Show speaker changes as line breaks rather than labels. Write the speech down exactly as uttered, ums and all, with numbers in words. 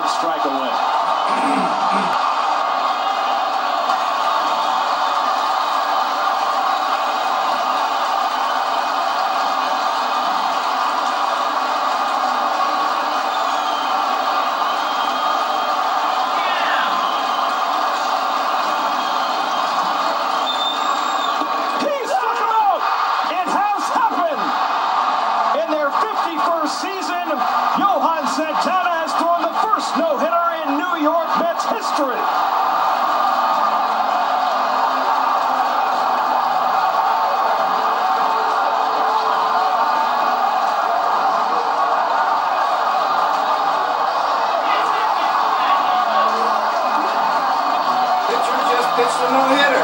one strike away.
Season, Johan Santana has thrown the first no-hitter in New York Mets history.
Pitcher just pitched a no-hitter.